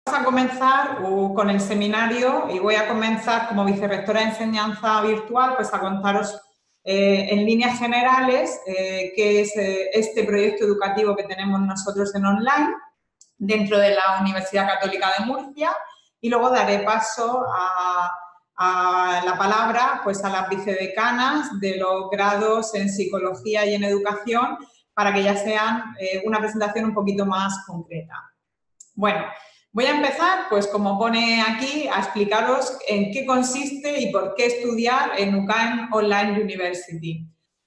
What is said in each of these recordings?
a comenzar con el seminario y voy a comenzar como vicerrectora de enseñanza virtual, pues a contaros en líneas generales qué es este proyecto educativo que tenemos nosotros en online dentro de la Universidad Católica de Murcia y luego daré paso a la palabra pues a las vicedecanas de los grados en psicología y en educación para que ya sean una presentación un poquito más concreta. Bueno, voy a empezar, pues como pone aquí, a explicaros en qué consiste y por qué estudiar en UCAM Online University.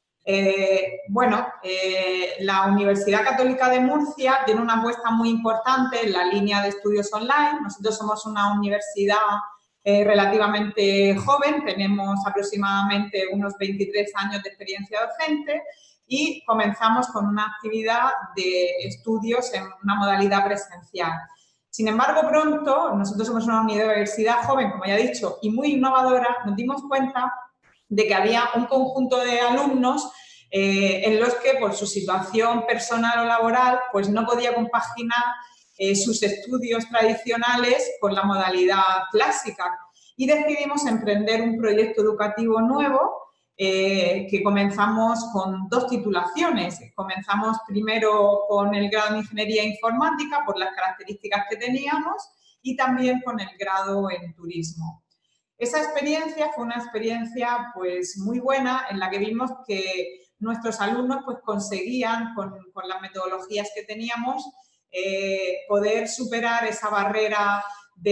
La Universidad Católica de Murcia tiene una apuesta muy importante en la línea de estudios online. Nosotros somos una universidad relativamente joven, tenemos aproximadamente unos 23 años de experiencia docente y comenzamos con una actividad de estudios en una modalidad presencial. Sin embargo, pronto, nosotros somos una universidad joven, como ya he dicho, y muy innovadora, nos dimos cuenta de que había un conjunto de alumnos en los que, por su situación personal o laboral, pues no podía compaginar sus estudios tradicionales con la modalidad clásica. Y decidimos emprender un proyecto educativo nuevo que comenzamos con 2 titulaciones. Comenzamos primero con el grado en Ingeniería Informática por las características que teníamos y también con el grado en Turismo. Esa experiencia fue una experiencia pues muy buena en la que vimos que nuestros alumnos pues conseguían con las metodologías que teníamos poder superar esa barrera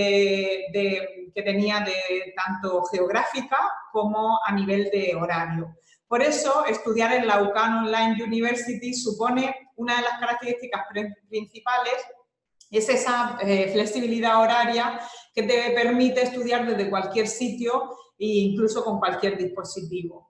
que tenía de tanto geográfica como a nivel de horario. Por eso, estudiar en la UCAM Online University supone una de las características principales es esa flexibilidad horaria que te permite estudiar desde cualquier sitio e incluso con cualquier dispositivo.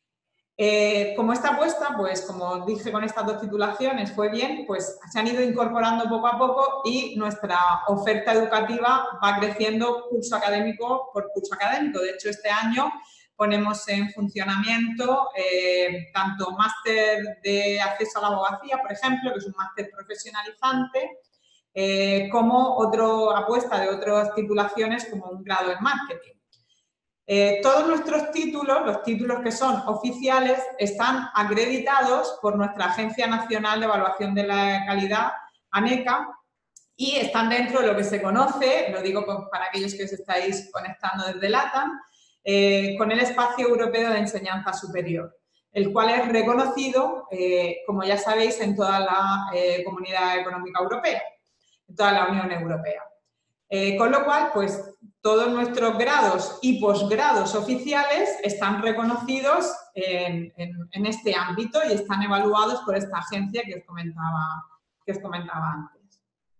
Como esta apuesta, pues como dije con estas 2 titulaciones, fue bien, pues se han ido incorporando poco a poco y nuestra oferta educativa va creciendo curso académico por curso académico. De hecho, este año ponemos en funcionamiento tanto máster de acceso a la abogacía, por ejemplo, que es un máster profesionalizante, como otra apuesta de otras titulaciones como un grado en marketing. Todos nuestros títulos, los títulos que son oficiales, están acreditados por nuestra Agencia Nacional de Evaluación de la Calidad, ANECA, y están dentro de lo que se conoce, lo digo para aquellos que os estáis conectando desde LATAM, con el Espacio Europeo de Enseñanza Superior, el cual es reconocido, como ya sabéis, en toda la Comunidad Económica Europea, en toda la Unión Europea. Con lo cual, pues, todos nuestros grados y posgrados oficiales están reconocidos en este ámbito y están evaluados por esta agencia que os comentaba antes.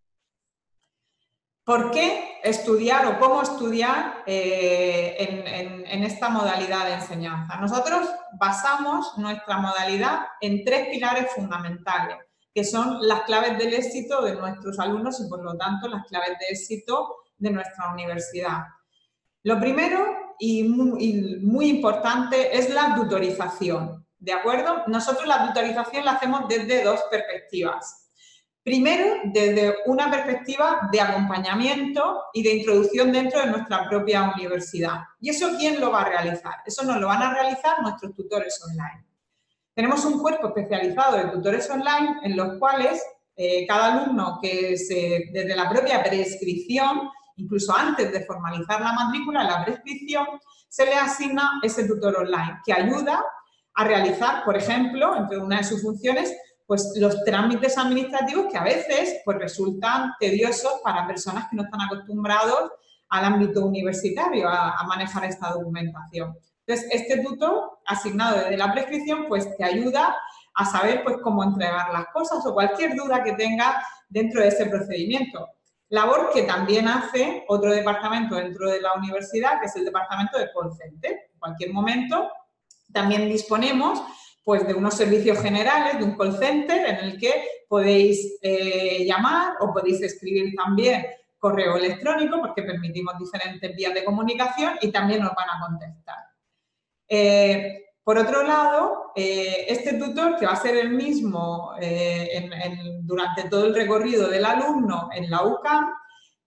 ¿Por qué estudiar o cómo estudiar en esta modalidad de enseñanza? Nosotros basamos nuestra modalidad en 3 pilares fundamentales, que son las claves del éxito de nuestros alumnos y, por lo tanto, las claves de éxito de nuestra universidad. Lo primero y muy importante es la tutorización, ¿de acuerdo? Nosotros la tutorización la hacemos desde 2 perspectivas. Primero, desde una perspectiva de acompañamiento y de introducción dentro de nuestra propia universidad. ¿Y eso quién lo va a realizar? Eso nos lo van a realizar nuestros tutores online. Tenemos un cuerpo especializado de tutores online en los cuales cada alumno que desde la propia prescripción, incluso antes de formalizar la matrícula, la prescripción, se le asigna ese tutor online que ayuda a realizar, por ejemplo, entre una de sus funciones, pues los trámites administrativos que a veces pues, resultan tediosos para personas que no están acostumbrados al ámbito universitario a manejar esta documentación. Entonces, este tutor asignado desde la prescripción pues te ayuda a saber pues cómo entregar las cosas o cualquier duda que tengas dentro de ese procedimiento. Labor que también hace otro departamento dentro de la universidad, que es el departamento de call center. En cualquier momento también disponemos pues de unos servicios generales, de un call center en el que podéis llamar o podéis escribir también correo electrónico porque permitimos diferentes vías de comunicación y también nos van a contestar. Por otro lado, este tutor, que va a ser el mismo durante todo el recorrido del alumno en la UCAM,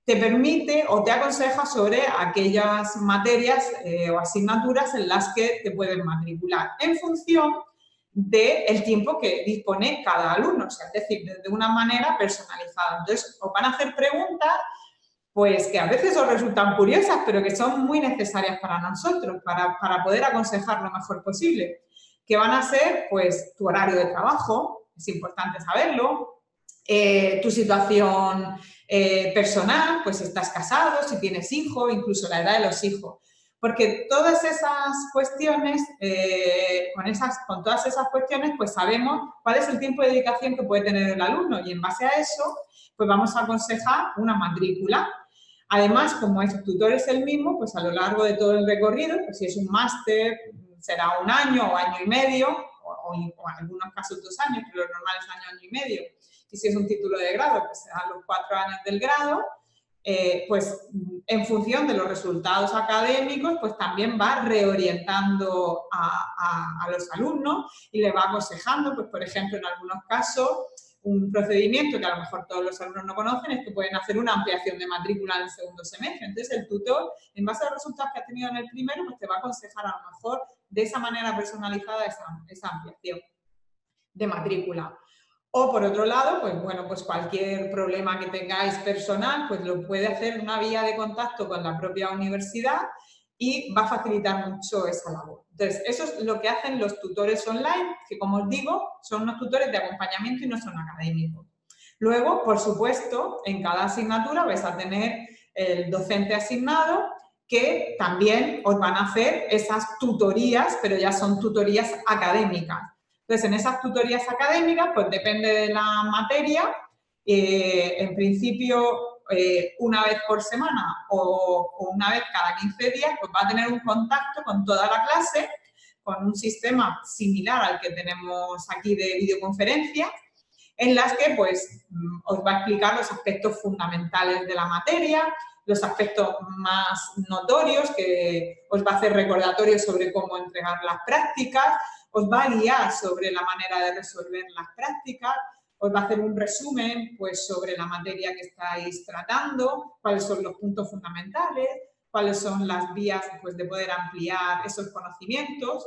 te permite o te aconseja sobre aquellas materias o asignaturas en las que te puedes matricular en función del tiempo que dispone cada alumno, o sea, es decir, de una manera personalizada. Entonces, os van a hacer preguntas pues que a veces os resultan curiosas, pero que son muy necesarias para nosotros, para poder aconsejar lo mejor posible, que van a ser, pues, tu horario de trabajo, es importante saberlo, tu situación personal, pues si estás casado, si tienes hijos, incluso la edad de los hijos. Porque todas esas cuestiones, con todas esas cuestiones, pues sabemos cuál es el tiempo de dedicación que puede tener el alumno y en base a eso, pues vamos a aconsejar una matrícula. Además, como el tutor es el mismo, pues a lo largo de todo el recorrido, pues si es un máster, será 1 año o año y medio, o en algunos casos 2 años, pero lo normal es año y medio. Y si es un título de grado, pues serán los 4 años del grado. Pues en función de los resultados académicos, pues también va reorientando a los alumnos y le va aconsejando, pues por ejemplo, en algunos casos, un procedimiento que a lo mejor todos los alumnos no conocen es que pueden hacer una ampliación de matrícula en el segundo semestre. Entonces, el tutor, en base a los resultados que ha tenido en el primero, pues te va a aconsejar a lo mejor de esa manera personalizada esa ampliación de matrícula. O, por otro lado, pues bueno, pues cualquier problema que tengáis personal, pues lo puede hacer una vía de contacto con la propia universidad y va a facilitar mucho esa labor. Entonces, eso es lo que hacen los tutores online, que como os digo, son unos tutores de acompañamiento y no son académicos. Luego, por supuesto, en cada asignatura vais a tener el docente asignado que también os van a hacer esas tutorías, pero ya son tutorías académicas. Entonces, en esas tutorías académicas, pues depende de la materia, en principio una vez por semana o una vez cada 15 días, pues va a tener un contacto con toda la clase, con un sistema similar al que tenemos aquí de videoconferencia, en las que pues os va a explicar los aspectos fundamentales de la materia, los aspectos más notorios, que os va a hacer recordatorios sobre cómo entregar las prácticas, os va a guiar sobre la manera de resolver las prácticas, os va a hacer un resumen pues, sobre la materia que estáis tratando, cuáles son los puntos fundamentales, cuáles son las vías pues, de poder ampliar esos conocimientos.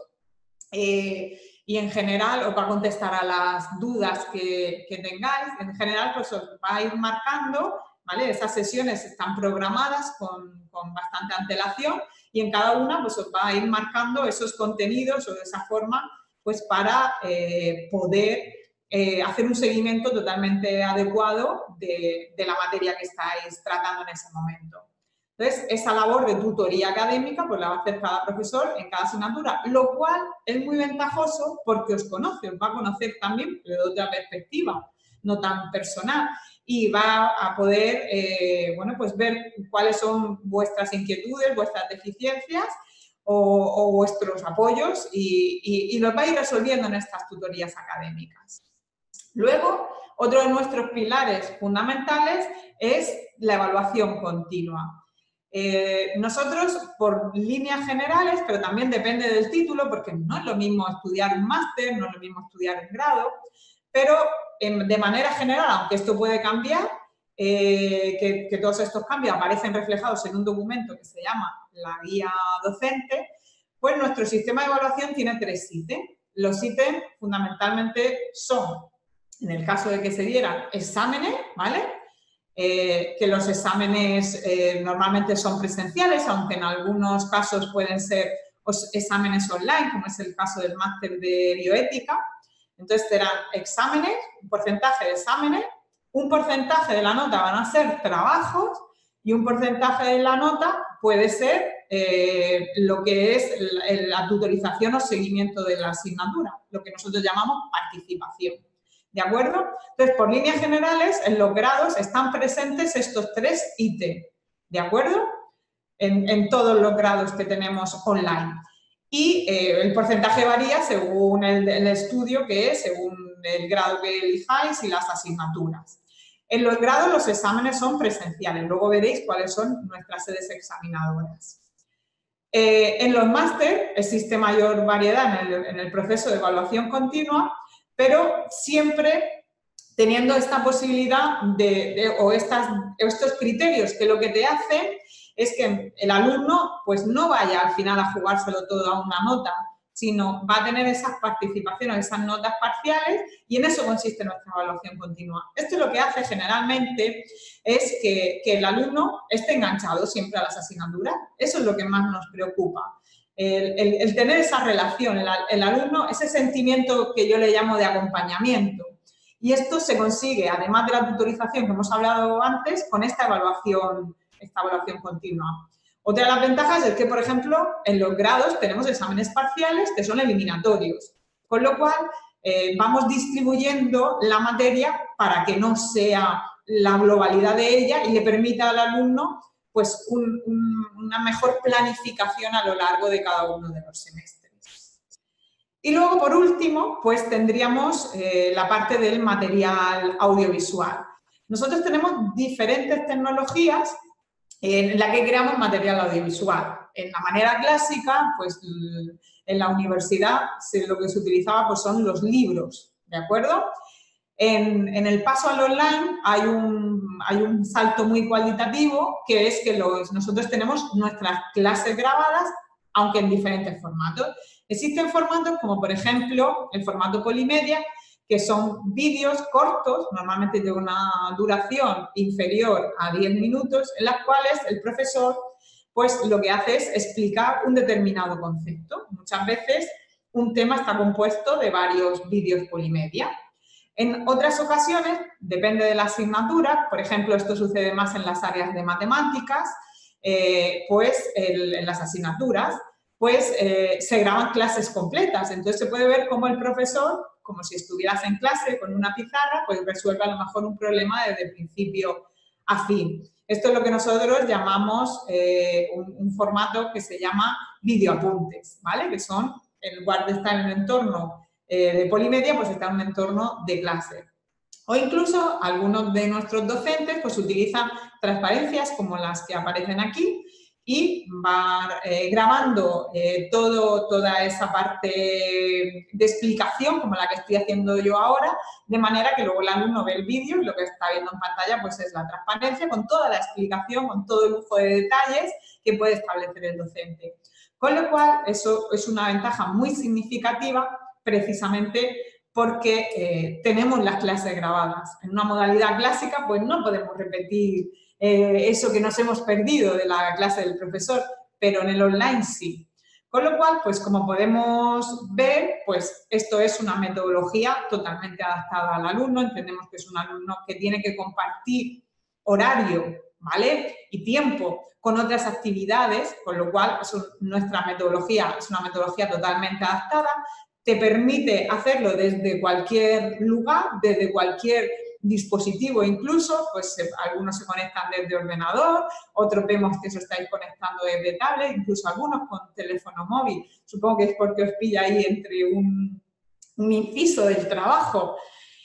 Y en general os va a contestar a las dudas que tengáis. En general, pues os va a ir marcando, ¿vale? Esas sesiones están programadas con bastante antelación y en cada una pues os va a ir marcando esos contenidos o de esa forma pues para poder hacer un seguimiento totalmente adecuado de la materia que estáis tratando en ese momento. Entonces, esa labor de tutoría académica pues la va a hacer cada profesor en cada asignatura, lo cual es muy ventajoso porque os conoce, os va a conocer también pero de otra perspectiva, no tan personal, y va a poder, bueno, pues ver cuáles son vuestras inquietudes, vuestras deficiencias o vuestros apoyos y los va a ir resolviendo en estas tutorías académicas. Luego, otro de nuestros pilares fundamentales es la evaluación continua. Nosotros, por líneas generales, pero también depende del título, porque no es lo mismo estudiar un máster, no es lo mismo estudiar un grado, pero de manera general, aunque esto puede cambiar, que todos estos cambios aparecen reflejados en un documento que se llama la guía docente, pues nuestro sistema de evaluación tiene 3 ítems. Los ítems fundamentalmente son, en el caso de que se dieran exámenes, ¿vale? Que los exámenes normalmente son presenciales, aunque en algunos casos pueden ser exámenes online, como es el caso del máster de bioética. Entonces, serán exámenes, un porcentaje de exámenes, un porcentaje de la nota van a ser trabajos y un porcentaje de la nota puede ser lo que es la tutorización o seguimiento de la asignatura, lo que nosotros llamamos participación. ¿De acuerdo? Entonces, por líneas generales, en los grados están presentes estos 3 ítems, ¿de acuerdo? En todos los grados que tenemos online. Y el porcentaje varía según el estudio que es, según el grado que elijáis y las asignaturas. En los grados los exámenes son presenciales, luego veréis cuáles son nuestras sedes examinadoras. En los máster existe mayor variedad en el proceso de evaluación continua, pero siempre teniendo esta posibilidad o estos criterios que lo que te hacen es que el alumno pues no vaya al final a jugárselo todo a una nota, sino va a tener esas participaciones, esas notas parciales, y en eso consiste nuestra evaluación continua. Esto lo que hace generalmente es que el alumno esté enganchado siempre a las asignaturas. Eso es lo que más nos preocupa. El tener esa relación, el alumno, ese sentimiento que yo le llamo de acompañamiento. Y esto se consigue, además de la tutorización que hemos hablado antes, con esta evaluación continua. Otra de las ventajas es que, por ejemplo, en los grados tenemos exámenes parciales que son eliminatorios, con lo cual vamos distribuyendo la materia para que no sea la globalidad de ella y le permita al alumno pues, una mejor planificación a lo largo de cada uno de los semestres. Y luego, por último, pues tendríamos la parte del material audiovisual. Nosotros tenemos diferentes tecnologías en la que creamos material audiovisual. En la manera clásica, pues en la universidad lo que se utilizaba pues, son los libros, ¿de acuerdo? En el paso al online hay un salto muy cualitativo, que es que nosotros tenemos nuestras clases grabadas, aunque en diferentes formatos. Existen formatos como, por ejemplo, el formato Polimedia, que son vídeos cortos, normalmente de una duración inferior a 10 minutos, en las cuales el profesor pues, lo que hace es explicar un determinado concepto. Muchas veces un tema está compuesto de varios vídeos polimedia. En otras ocasiones, depende de la asignatura, por ejemplo, esto sucede más en las áreas de matemáticas, pues en las asignaturas, pues se graban clases completas. Entonces, se puede ver cómo el profesor, como si estuvieras en clase con una pizarra, pues resuelve a lo mejor un problema desde principio a fin. Esto es lo que nosotros llamamos un formato que se llama videoapuntes, ¿vale? Que son, en lugar de estar en un entorno de polimedia, pues está en un entorno de clase. O incluso algunos de nuestros docentes pues utilizan transparencias como las que aparecen aquí, y va grabando toda esa parte de explicación, como la que estoy haciendo yo ahora, de manera que luego el alumno ve el vídeo y lo que está viendo en pantalla pues es la transparencia con toda la explicación, con todo el lujo de detalles que puede establecer el docente. Con lo cual, eso es una ventaja muy significativa, precisamente porque tenemos las clases grabadas. En una modalidad clásica, pues no podemos repetir eso que nos hemos perdido de la clase del profesor, pero en el online sí. Con lo cual, pues como podemos ver, pues esto es una metodología totalmente adaptada al alumno. Entendemos que es un alumno que tiene que compartir horario, ¿vale? Y tiempo con otras actividades, con lo cual nuestra metodología es una metodología totalmente adaptada. Te permite hacerlo desde cualquier lugar, desde cualquier dispositivo incluso, pues algunos se conectan desde ordenador, otros vemos que os estáis conectando desde tablet, incluso algunos con teléfono móvil. Supongo que es porque os pilla ahí entre un inciso del trabajo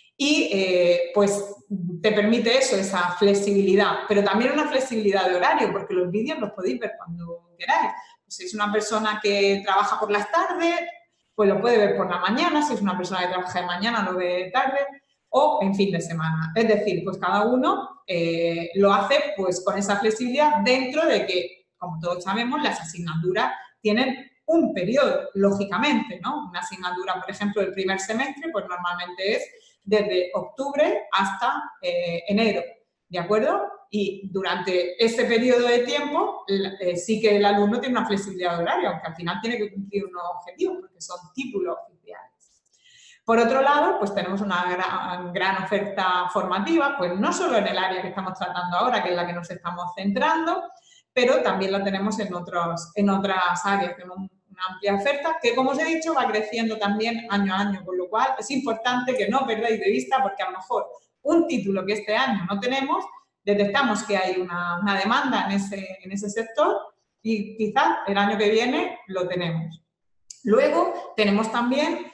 y pues te permite eso, esa flexibilidad, pero también una flexibilidad de horario, porque los vídeos los podéis ver cuando queráis. Pues si es una persona que trabaja por las tardes, pues lo puede ver por la mañana, si es una persona que trabaja de mañana lo ve de tarde, o en fin de semana. Es decir, pues cada uno lo hace pues con esa flexibilidad dentro de que, como todos sabemos, las asignaturas tienen un periodo, lógicamente, ¿no? Una asignatura, por ejemplo, del primer semestre, pues normalmente es desde octubre hasta enero, ¿de acuerdo? Y durante ese periodo de tiempo sí que el alumno tiene una flexibilidad de horario, aunque al final tiene que cumplir unos objetivos, porque son títulos oficiales. Por otro lado, pues tenemos una gran oferta formativa, pues no solo en el área que estamos tratando ahora, que es la que nos estamos centrando, pero también la tenemos en otras áreas. Tenemos una amplia oferta que, como os he dicho, va creciendo también año a año, con lo cual es importante que no perdáis de vista, porque a lo mejor un título que este año no tenemos, detectamos que hay una demanda en ese sector y quizás el año que viene lo tenemos. Luego tenemos también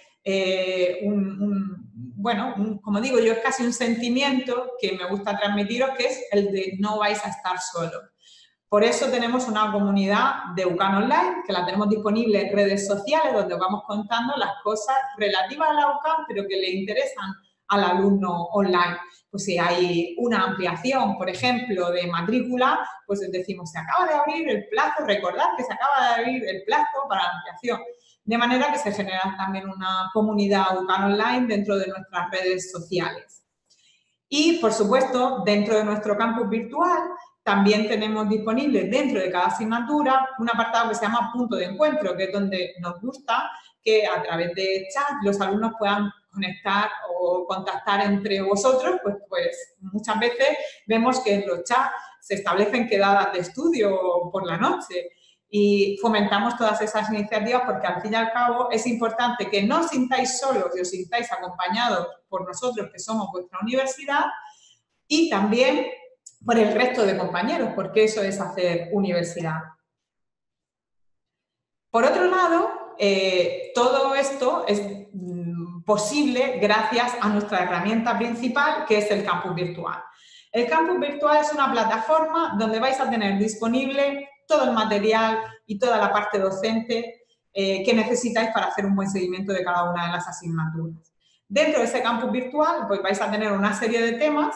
como digo yo, es casi un sentimiento que me gusta transmitiros, que es el de no vais a estar solos. Por eso tenemos una comunidad de UCAN Online, que la tenemos disponible en redes sociales, donde vamos contando las cosas relativas a la UCAN, pero que le interesan al alumno online. Pues si hay una ampliación, por ejemplo, de matrícula, pues decimos, se acaba de abrir el plazo, recordad que se acaba de abrir el plazo para la ampliación. De manera que se genera también una comunidad UCAN online dentro de nuestras redes sociales. Y, por supuesto, dentro de nuestro campus virtual, también tenemos disponible dentro de cada asignatura un apartado que se llama punto de encuentro, que es donde nos gusta que a través de chat los alumnos puedan conectar o contactar entre vosotros, pues muchas veces vemos que en los chats se establecen quedadas de estudio por la noche y fomentamos todas esas iniciativas porque al fin y al cabo es importante que no os sintáis solos y os sintáis acompañados por nosotros que somos vuestra universidad y también por el resto de compañeros, porque eso es hacer universidad. Por otro lado, todo esto es posible gracias a nuestra herramienta principal, que es el campus virtual. El campus virtual es una plataforma donde vais a tener disponible todo el material y toda la parte docente que necesitáis para hacer un buen seguimiento de cada una de las asignaturas. Dentro de ese campus virtual, pues vais a tener una serie de temas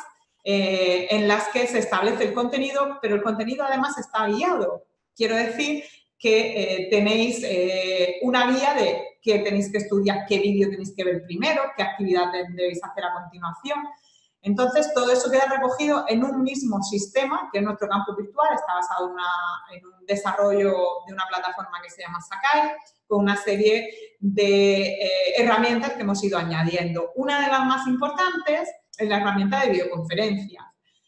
en las que se establece el contenido, pero el contenido además está guiado. Quiero decir que tenéis una guía de qué tenéis que estudiar, qué vídeo tenéis que ver primero, qué actividad debéis hacer a continuación. Entonces, todo eso queda recogido en un mismo sistema, que es nuestro campus virtual, está basado en un desarrollo de una plataforma que se llama Sakai, con una serie de herramientas que hemos ido añadiendo. Una de las más importantes es la herramienta de videoconferencias,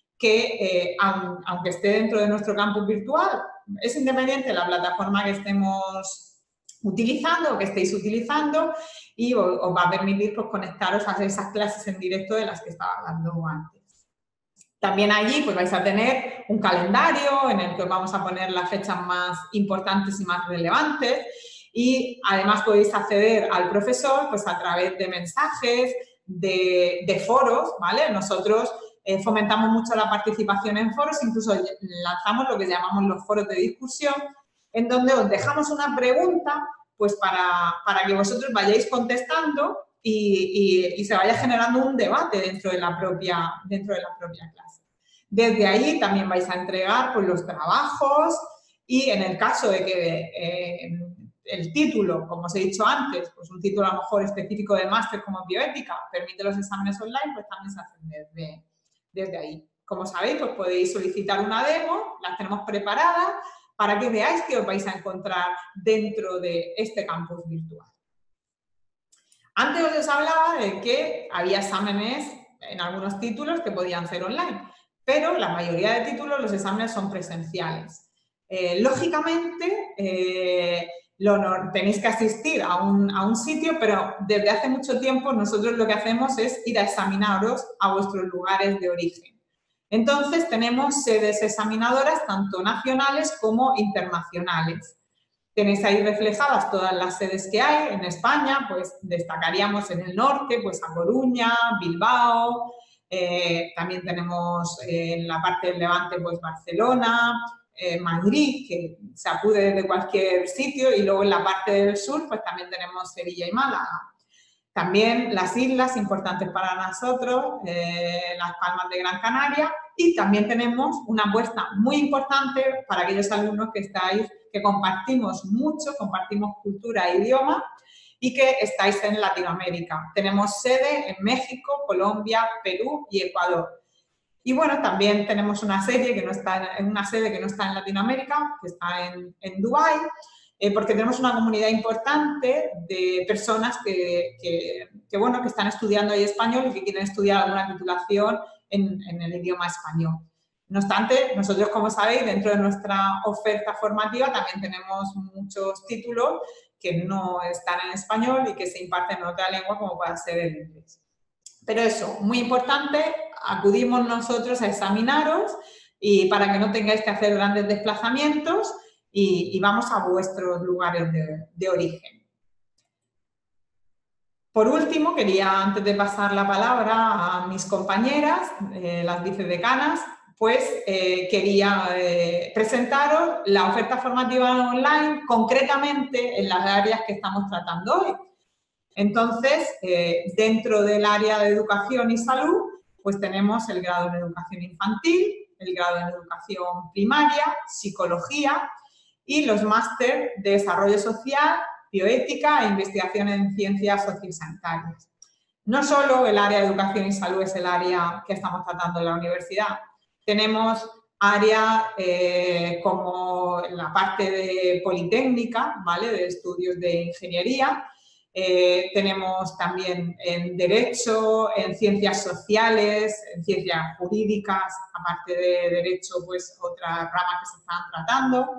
que aunque esté dentro de nuestro campus virtual, es independiente de la plataforma que estemos utilizando o que estéis utilizando y os va a permitir pues, conectaros a esas clases en directo de las que estaba hablando antes. También allí pues, vais a tener un calendario en el que os vamos a poner las fechas más importantes y más relevantes y además podéis acceder al profesor pues, a través de mensajes, de foros, ¿vale? Nosotros fomentamos mucho la participación en foros, incluso lanzamos lo que llamamos los foros de discusión, en donde os dejamos una pregunta pues para que vosotros vayáis contestando y se vaya generando un debate dentro de la propia clase. Desde ahí también vais a entregar pues, los trabajos y en el caso de que el título, como os he dicho antes, pues un título a lo mejor específico de máster como bioética permite los exámenes online, pues también se hacen desde ahí. Como sabéis, pues podéis solicitar una demo, las tenemos preparadas para que veáis qué os vais a encontrar dentro de este campus virtual. Antes os hablaba de que había exámenes en algunos títulos que podían ser online, pero la mayoría de títulos los exámenes son presenciales. Lógicamente, tenéis que asistir a un sitio, pero desde hace mucho tiempo nosotros lo que hacemos es ir a examinaros a vuestros lugares de origen. Entonces, tenemos sedes examinadoras tanto nacionales como internacionales. Tenéis ahí reflejadas todas las sedes que hay en España, pues destacaríamos en el norte, pues a Coruña, Bilbao, también tenemos en la parte del Levante, pues Barcelona, Madrid, que se acude desde cualquier sitio, y luego en la parte del sur, pues también tenemos Sevilla y Málaga. También las islas importantes para nosotros, las Palmas de Gran Canaria, y también tenemos una apuesta muy importante para aquellos alumnos que compartimos mucho, compartimos cultura e idioma y que estáis en Latinoamérica. Tenemos sede en México, Colombia, Perú y Ecuador. Y bueno, también tenemos una sede que no está en Latinoamérica, que está en Dubái, porque tenemos una comunidad importante de personas que están estudiando ahí español y que quieren estudiar alguna titulación en el idioma español. No obstante, nosotros, como sabéis, dentro de nuestra oferta formativa también tenemos muchos títulos que no están en español y que se imparten en otra lengua, como puede ser el inglés. Pero eso, muy importante, acudimos nosotros a examinaros y para que no tengáis que hacer grandes desplazamientos y vamos a vuestros lugares de origen. Por último, quería, antes de pasar la palabra a mis compañeras, las vicedecanas, pues quería presentaros la oferta formativa online, concretamente en las áreas que estamos tratando hoy. Entonces, dentro del área de educación y salud, pues tenemos el grado en educación infantil, el grado en educación primaria, psicología y los máster de desarrollo social, bioética e investigación en ciencias sociosanitarias. No solo el área de educación y salud es el área que estamos tratando en la universidad. Tenemos áreas como la parte de politécnica, ¿vale?, de estudios de ingeniería. Tenemos también en Derecho, en Ciencias Sociales, en Ciencias Jurídicas, aparte de Derecho, pues otras ramas que se están tratando.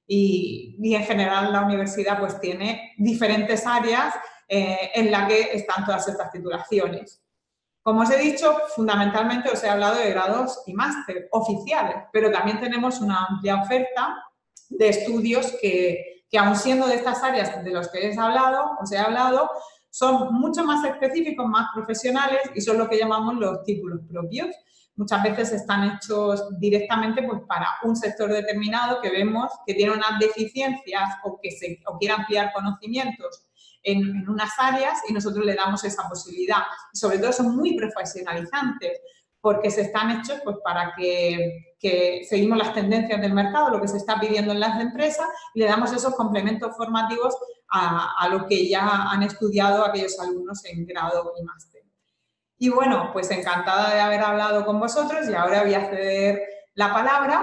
Y en general la universidad pues tiene diferentes áreas en las que están todas estas titulaciones. Como os he dicho, fundamentalmente os he hablado de grados y máster oficiales, pero también tenemos una amplia oferta de estudios que aun siendo de estas áreas de los que os he hablado, son mucho más específicos, más profesionales y son lo que llamamos los títulos propios. Muchas veces están hechos directamente pues, para un sector determinado que vemos que tiene unas deficiencias o quiere ampliar conocimientos en unas áreas y nosotros le damos esa posibilidad. Y sobre todo son muy profesionalizantes porque se están hechos pues, para que seguimos las tendencias del mercado, lo que se está pidiendo en las empresas y le damos esos complementos formativos a lo que ya han estudiado aquellos alumnos en grado y máster. Y bueno, pues encantada de haber hablado con vosotros y ahora voy a ceder la palabra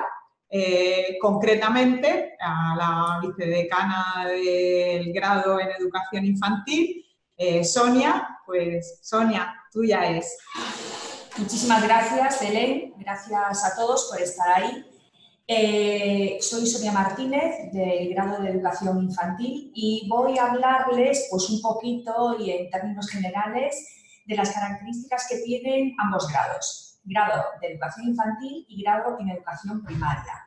concretamente a la vicedecana del grado en educación infantil, Sonia. Pues Sonia, tuya es. Muchísimas gracias, Belén. Gracias a todos por estar ahí. Soy Sonia Martínez, del grado de Educación Infantil, y voy a hablarles pues, un poquito y en términos generales de las características que tienen ambos grados, grado de Educación Infantil y grado en Educación Primaria.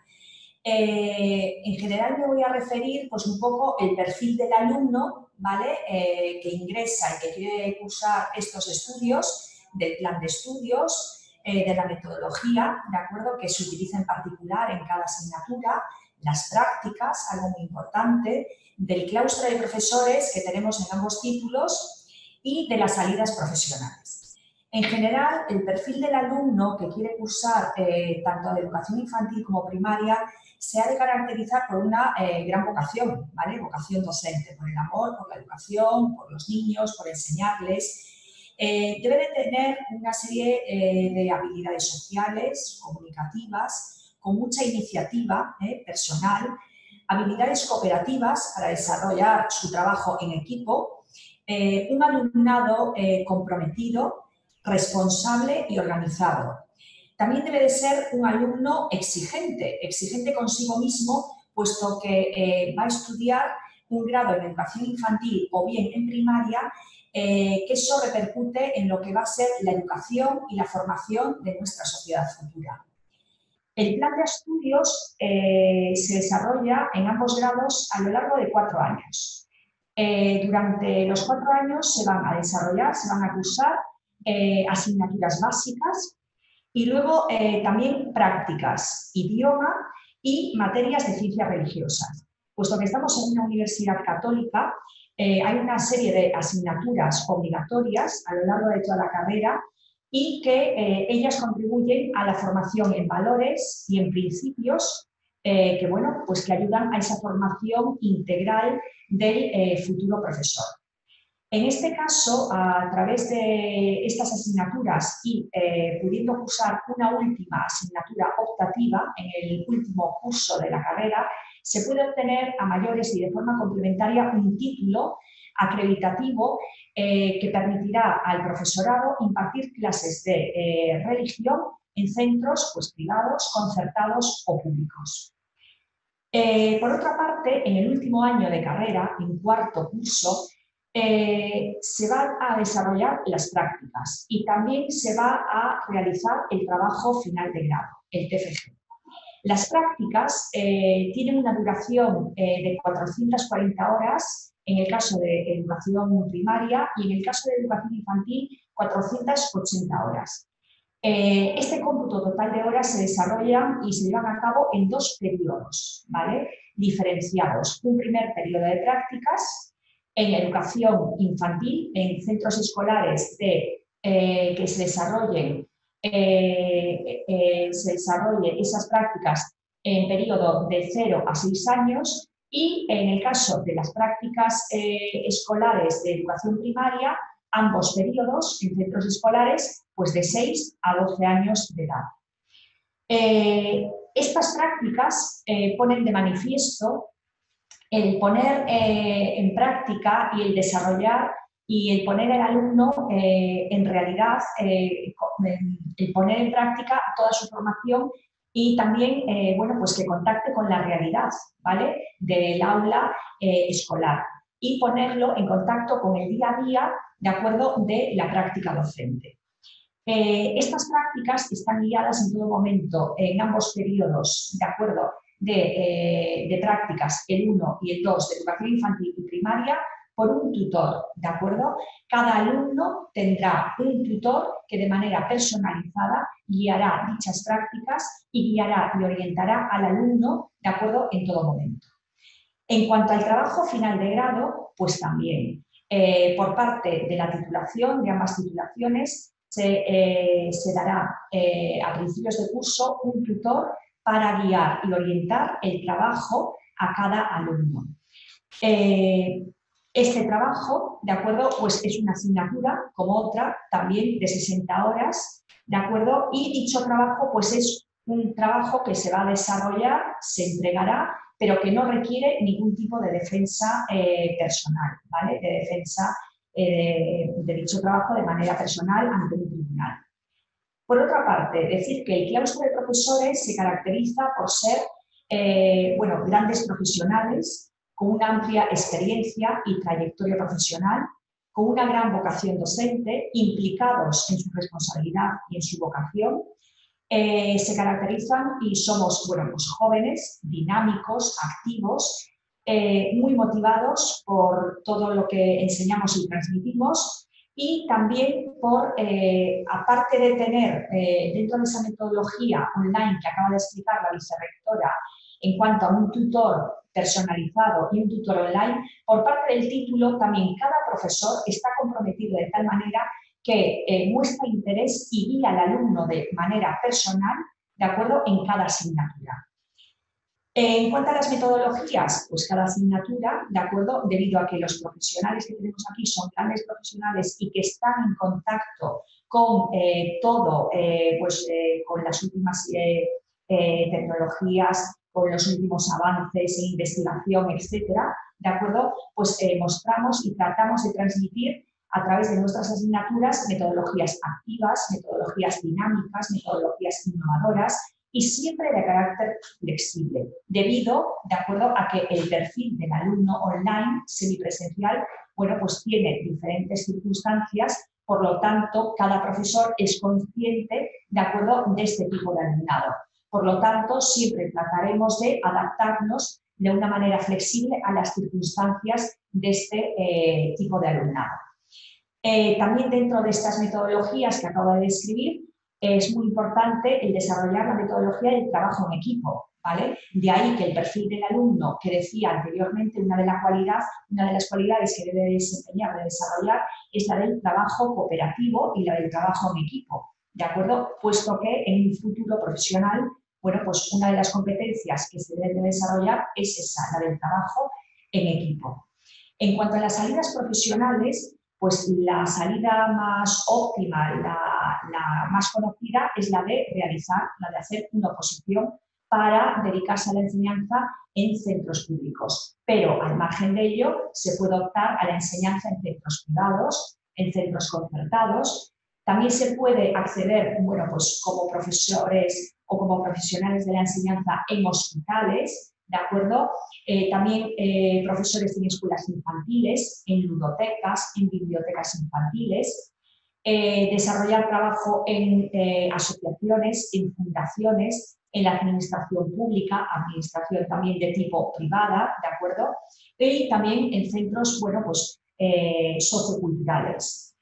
En general me voy a referir pues, un poco el perfil del alumno, ¿vale? Que ingresa y que quiere cursar estos estudios, del plan de estudios, de la metodología, ¿de acuerdo?, que se utiliza en particular en cada asignatura, las prácticas, algo muy importante, del claustro de profesores que tenemos en ambos títulos y de las salidas profesionales. En general, el perfil del alumno que quiere cursar tanto de educación infantil como primaria se ha de caracterizar por una gran vocación, ¿vale? Vocación docente, por el amor, por la educación, por los niños, por enseñarles. Debe de tener una serie de habilidades sociales, comunicativas, con mucha iniciativa personal, habilidades cooperativas para desarrollar su trabajo en equipo, un alumnado comprometido, responsable y organizado. También debe de ser un alumno exigente consigo mismo, puesto que va a estudiar un grado en educación infantil o bien en primaria, que eso repercute en lo que va a ser la educación y la formación de nuestra sociedad futura. El plan de estudios se desarrolla en ambos grados a lo largo de 4 años. Durante los 4 años se van a desarrollar, se van a cursar asignaturas básicas y luego también prácticas, idioma y materias de ciencias religiosas. Puesto que estamos en una universidad católica, hay una serie de asignaturas obligatorias a lo largo de toda la carrera y que ellas contribuyen a la formación en valores y en principios que, bueno, pues que ayudan a esa formación integral del futuro profesor. En este caso, a través de estas asignaturas y pudiendo cursar una última asignatura optativa en el último curso de la carrera, se puede obtener a mayores y de forma complementaria un título acreditativo que permitirá al profesorado impartir clases de religión en centros pues, privados, concertados o públicos. Por otra parte, en el último año de carrera, en 4º curso, se van a desarrollar las prácticas y también se va a realizar el trabajo final de grado, el TFG. Las prácticas tienen una duración de 440 horas en el caso de educación primaria y en el caso de educación infantil 480 horas. Este cómputo total de horas se desarrolla y se llevan a cabo en 2 periodos, ¿vale?, diferenciados. Un primer periodo de prácticas en educación infantil, en centros escolares que se desarrollen esas prácticas en periodo de 0 a 6 años y en el caso de las prácticas escolares de educación primaria, ambos periodos en centros escolares pues de 6 a 12 años de edad. Estas prácticas ponen de manifiesto el poner en práctica y el desarrollar y el poner al alumno en realidad, el poner en práctica toda su formación y también, bueno, pues que contacte con la realidad, ¿vale?, del aula escolar y ponerlo en contacto con el día a día, de acuerdo, de la práctica docente. Estas prácticas están guiadas en todo momento, en ambos periodos, de acuerdo, de prácticas, el 1 y el 2 de educación infantil y primaria, por un tutor, ¿de acuerdo? Cada alumno tendrá un tutor que de manera personalizada guiará dichas prácticas y guiará y orientará al alumno, ¿de acuerdo?, en todo momento. En cuanto al trabajo final de grado, pues también, por parte de la titulación, de ambas titulaciones, se dará a principios de curso un tutor para guiar y orientar el trabajo a cada alumno. Este trabajo, ¿de acuerdo?, pues es una asignatura, como otra, también de 60 horas, ¿de acuerdo? Y dicho trabajo, pues es un trabajo que se va a desarrollar, se entregará, pero que no requiere ningún tipo de defensa personal, ¿vale?, de defensa de dicho trabajo de manera personal ante un tribunal. Por otra parte, decir que el claustro de profesores se caracteriza por ser, bueno, grandes profesionales, con una amplia experiencia y trayectoria profesional, con una gran vocación docente, implicados en su responsabilidad y en su vocación. Se caracterizan y somos, bueno, pues jóvenes, dinámicos, activos, muy motivados por todo lo que enseñamos y transmitimos y también por, aparte de tener dentro de esa metodología online que acaba de explicar la vicerrectora en cuanto a un tutor personalizado y un tutor online, por parte del título también cada profesor está comprometido de tal manera que muestra interés y guía al alumno de manera personal, de acuerdo, en cada asignatura. En cuanto a las metodologías, pues cada asignatura, de acuerdo, debido a que los profesionales que tenemos aquí son grandes profesionales y que están en contacto con todo, con las últimas tecnologías, con los últimos avances en investigación, etcétera, de acuerdo, pues mostramos y tratamos de transmitir a través de nuestras asignaturas metodologías activas, metodologías dinámicas, metodologías innovadoras y siempre de carácter flexible, debido, de acuerdo, a que el perfil del alumno online semipresencial, bueno, pues tiene diferentes circunstancias, por lo tanto, cada profesor es consciente, de acuerdo, de este tipo de alumnado. Por lo tanto, siempre trataremos de adaptarnos de una manera flexible a las circunstancias de este tipo de alumnado. También dentro de estas metodologías que acabo de describir, es muy importante el desarrollar la metodología del trabajo en equipo, ¿vale? De ahí que el perfil del alumno que decía anteriormente, una de las cualidades que debe desempeñar, debe desarrollar, es la del trabajo cooperativo y la del trabajo en equipo, ¿de acuerdo? Puesto que en un futuro profesional, bueno, pues una de las competencias que se debe desarrollar es esa, la del trabajo en equipo. En cuanto a las salidas profesionales, pues la salida más óptima, la más conocida es la de hacer una oposición para dedicarse a la enseñanza en centros públicos. Pero al margen de ello se puede optar a la enseñanza en centros privados, en centros concertados. También se puede acceder, bueno, pues como profesores o como profesionales de la enseñanza en hospitales, ¿de acuerdo? También profesores en escuelas infantiles, en ludotecas, en bibliotecas infantiles, desarrollar trabajo en asociaciones, en fundaciones, en la administración pública, administración también de tipo privada, ¿de acuerdo? Y también en centros, bueno, pues socioculturales.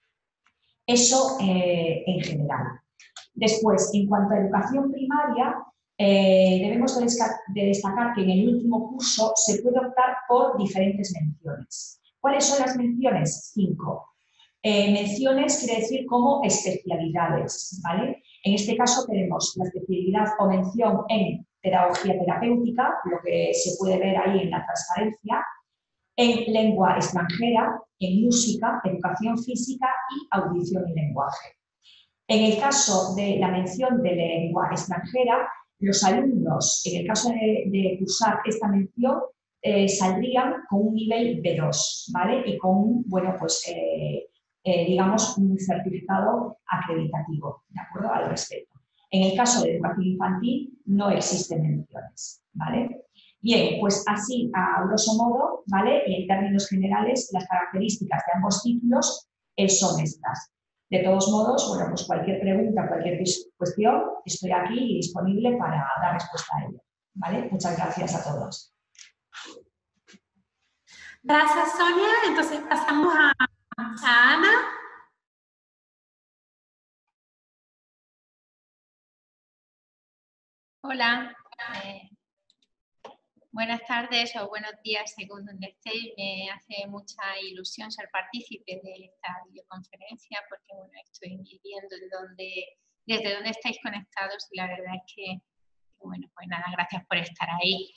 Eso en general. Después, en cuanto a educación primaria, debemos de destacar que en el último curso se puede optar por diferentes menciones. ¿Cuáles son las menciones? 5. Menciones quiere decir como especialidades, ¿vale? En este caso tenemos la especialidad o mención en pedagogía terapéutica, lo que se puede ver ahí en la transparencia, en lengua extranjera, en música, educación física y audición y lenguaje. En el caso de la mención de lengua extranjera, los alumnos, en el caso de cursar esta mención, saldrían con un nivel B2, ¿vale? Y con, bueno, pues, digamos, un certificado acreditativo, ¿de acuerdo? Al respecto. En el caso de educación infantil, no existen menciones, ¿vale? Bien, pues así, a grosso modo, ¿vale? Y en términos generales, las características de ambos títulos son estas. De todos modos, bueno, pues cualquier pregunta, cualquier cuestión, estoy aquí disponible para dar respuesta a ello, ¿vale? Muchas gracias a todos. Gracias, Sonia. Entonces pasamos a Ana. Hola. Buenas tardes o buenos días según donde estéis. Me hace mucha ilusión ser partícipe de esta videoconferencia porque bueno, estoy viendo desde dónde estáis conectados y la verdad es que bueno, pues nada, gracias por estar ahí.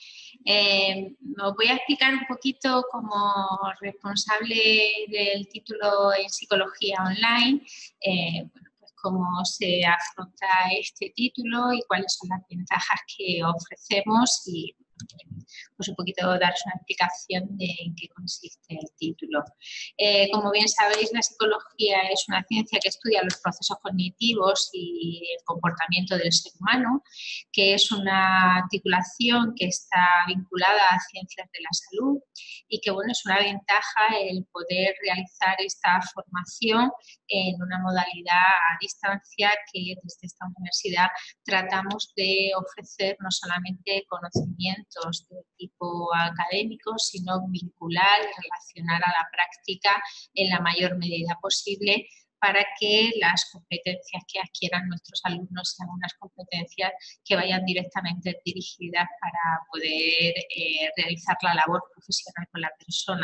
Os voy a explicar un poquito como responsable del título en Psicología Online, bueno, pues cómo se afronta este título y cuáles son las ventajas que ofrecemos y pues un poquito daros una explicación de en qué consiste el título. Como bien sabéis, la psicología es una ciencia que estudia los procesos cognitivos y el comportamiento del ser humano, que es una titulación que está vinculada a ciencias de la salud y que bueno, es una ventaja el poder realizar esta formación en una modalidad a distancia que desde esta universidad tratamos de ofrecer no solamente conocimientos de tipo académico, sino vincular y relacionar a la práctica en la mayor medida posible para que las competencias que adquieran nuestros alumnos sean unas competencias que vayan directamente dirigidas para poder realizar la labor profesional con la persona.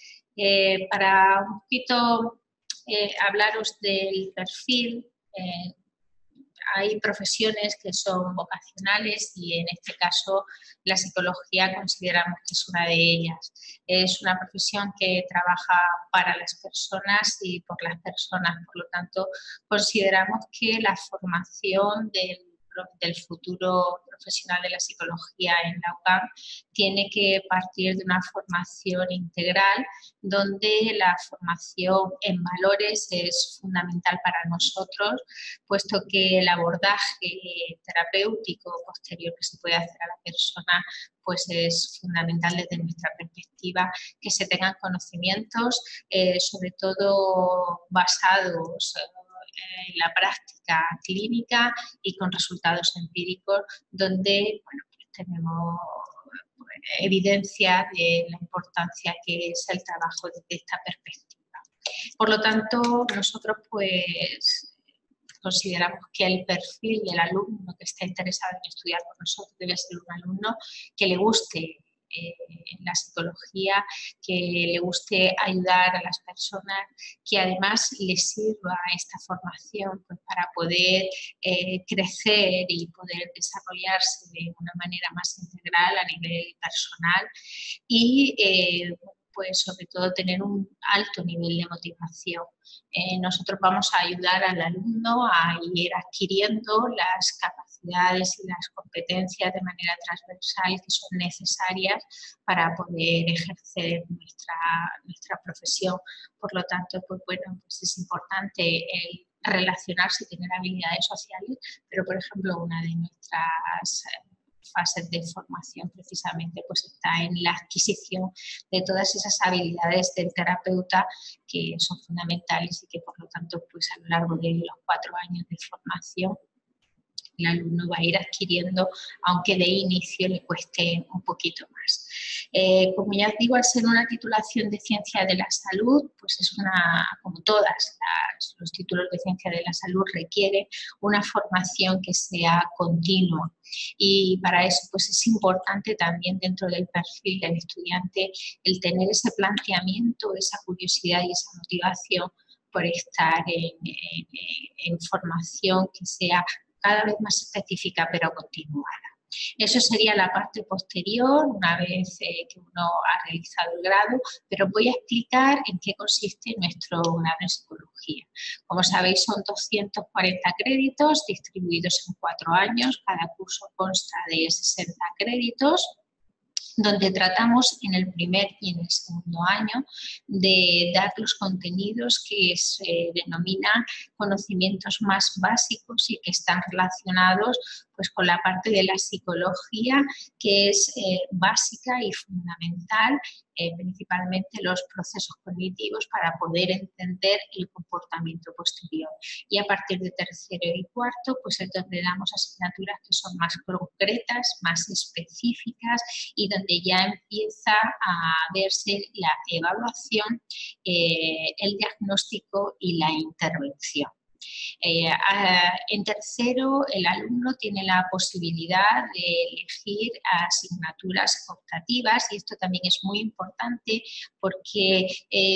Para un poquito hablaros del perfil, hay profesiones que son vocacionales y en este caso la psicología consideramos que es una de ellas. Es una profesión que trabaja para las personas y por las personas, por lo tanto consideramos que la formación del futuro profesional de la psicología en la UCAM tiene que partir de una formación integral donde la formación en valores es fundamental para nosotros, puesto que el abordaje terapéutico posterior que se puede hacer a la persona pues es fundamental desde nuestra perspectiva que se tengan conocimientos, sobre todo basados en la práctica clínica y con resultados empíricos donde bueno, pues tenemos evidencia de la importancia que es el trabajo desde esta perspectiva. Por lo tanto, nosotros pues consideramos que el perfil del alumno que está interesado en estudiar con nosotros debe ser un alumno que le guste la psicología, que le guste ayudar a las personas, que además le sirva esta formación pues, para poder crecer y poder desarrollarse de una manera más integral a nivel personal y pues sobre todo tener un alto nivel de motivación. Nosotros vamos a ayudar al alumno a ir adquiriendo las capacidades y las competencias de manera transversal que son necesarias para poder ejercer nuestra profesión. Por lo tanto, pues bueno, pues es importante el relacionarse y tener habilidades sociales, pero por ejemplo una de nuestras fases de formación precisamente pues está en la adquisición de todas esas habilidades del terapeuta que son fundamentales y que por lo tanto pues a lo largo de los 4 años de formación el alumno va a ir adquiriendo, aunque de inicio le cueste un poquito más. más. Como ya digo, al ser una titulación de Ciencia de la Salud, pues es como todas los títulos de Ciencia de la Salud, requiere una formación que sea continua. Y para eso pues es importante también dentro del perfil del estudiante el tener ese planteamiento, esa curiosidad y esa motivación por estar en formación que sea cada vez más específica pero continuada. Eso sería la parte posterior, una vez que uno ha realizado el grado, pero voy a explicar en qué consiste nuestro grado en psicología. Como sabéis, son 240 créditos distribuidos en 4 años, cada curso consta de 60 créditos, donde tratamos en el primer y en el segundo año de dar los contenidos que se denominan conocimientos más básicos y que están relacionados pues, con la parte de la psicología que es básica y fundamental, principalmente los procesos cognitivos para poder entender el comportamiento posterior. Y a partir de tercero y cuarto, pues es donde damos asignaturas que son más concretas, más específicas y donde ya empieza a verse la evaluación, el diagnóstico y la intervención. En tercero, el alumno tiene la posibilidad de elegir asignaturas optativas y esto también es muy importante porque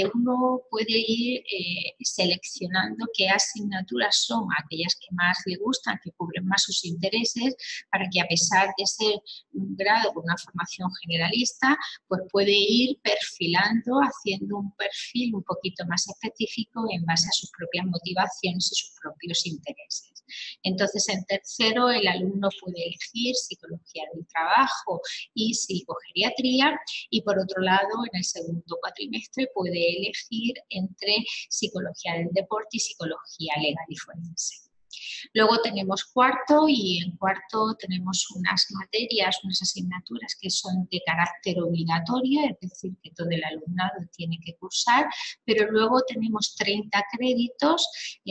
uno puede ir seleccionando qué asignaturas son aquellas que más le gustan, que cubren más sus intereses, para que a pesar de ser un grado con una formación generalista, pues puede ir perfilando, haciendo un perfil un poquito más específico en base a sus propias motivaciones y sus propios intereses. Entonces, en tercero, el alumno puede elegir psicología del trabajo y psicogeriatría y, por otro lado, en el segundo cuatrimestre puede elegir entre psicología del deporte y psicología legal y forense. Luego tenemos cuarto y en cuarto tenemos unas materias, unas asignaturas que son de carácter obligatorio, es decir, que todo el alumnado tiene que cursar, pero luego tenemos 30 créditos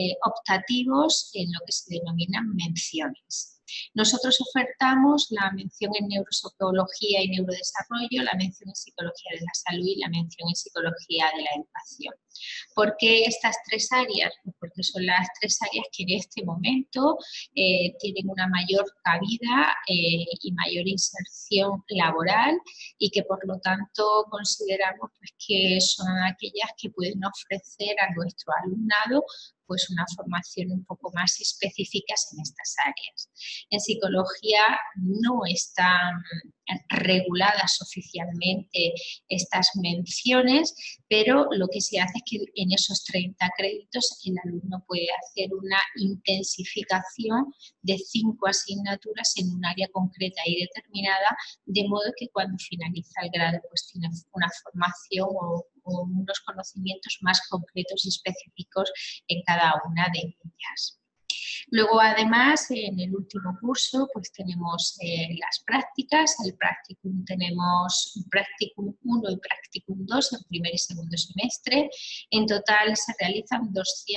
optativos en lo que se denominan menciones. Nosotros ofertamos la mención en neuropsicología y neurodesarrollo, la mención en psicología de la salud y la mención en psicología de la educación. ¿Por qué estas 3 áreas? Pues porque son las 3 áreas que en este momento tienen una mayor cabida y mayor inserción laboral y que por lo tanto consideramos pues, que son aquellas que pueden ofrecer a nuestro alumnado pues una formación un poco más específica en estas áreas. En psicología no están reguladas oficialmente estas menciones, pero lo que se hace es que en esos 30 créditos el alumno puede hacer una intensificación de 5 asignaturas en un área concreta y determinada, de modo que cuando finaliza el grado pues tiene una formación o unos conocimientos más concretos y específicos en cada una de ellas. Luego, además, en el último curso, pues tenemos las prácticas. El practicum tenemos practicum 1 y practicum 2 en primer y segundo semestre. En total se realizan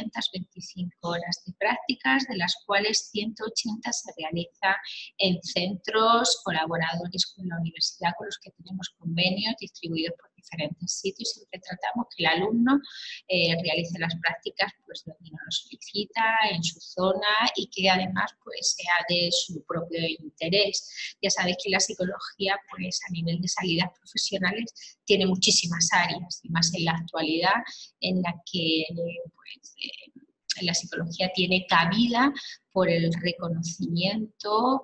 225 horas de prácticas, de las cuales 180 se realizan en centros colaboradores con la universidad, con los que tenemos convenios distribuidos por diferentes sitios. Siempre tratamos que el alumno realice las prácticas pues, donde uno lo solicita, en su zona, y que además pues, sea de su propio interés. Ya sabéis que la psicología pues, a nivel de salidas profesionales tiene muchísimas áreas y más en la actualidad en la que pues, la psicología tiene cabida por el reconocimiento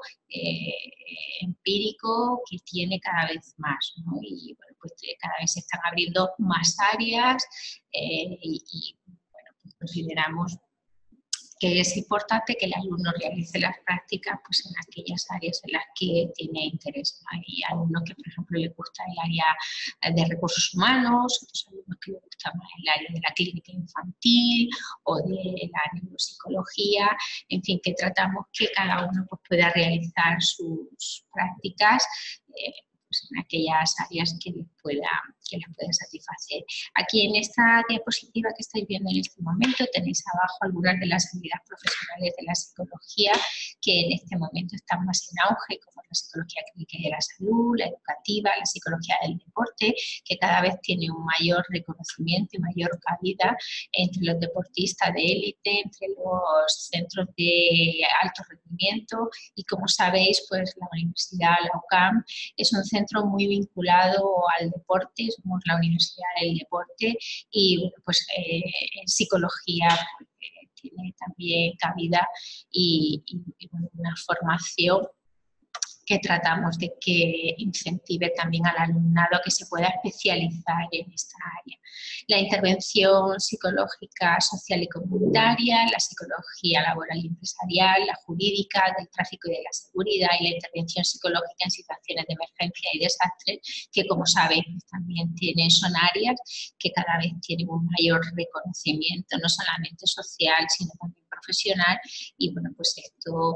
empírico que tiene cada vez más, ¿no? Y bueno, pues cada vez se están abriendo más áreas y bueno, pues consideramos que es importante que el alumno realice las prácticas pues, en aquellas áreas en las que tiene interés. Hay alumnos que, por ejemplo, les gusta el área de recursos humanos, otros alumnos que les gusta más el área de la clínica infantil o de la neuropsicología, en fin, que tratamos que cada uno pues, pueda realizar sus prácticas pues, en aquellas áreas que les pueda satisfacer. Aquí en esta diapositiva que estáis viendo en este momento tenéis abajo algunas de las unidades profesionales de la psicología que en este momento están más en auge, como la psicología clínica y de la salud, la educativa, la psicología del deporte, que cada vez tiene un mayor reconocimiento y mayor cabida entre los deportistas de élite, entre los centros de alto rendimiento, y como sabéis, pues la Universidad, la UCAM, es un centro muy vinculado al deporte, somos la Universidad del Deporte, y bueno, pues en psicología tiene también cabida y una formación que tratamos de que incentive también al alumnado a que se pueda especializar en esta área. La intervención psicológica social y comunitaria, la psicología laboral y empresarial, la jurídica, del tráfico y de la seguridad, y la intervención psicológica en situaciones de emergencia y desastre, que como sabéis también son áreas que cada vez tienen un mayor reconocimiento, no solamente social, sino también profesional, y bueno, pues esto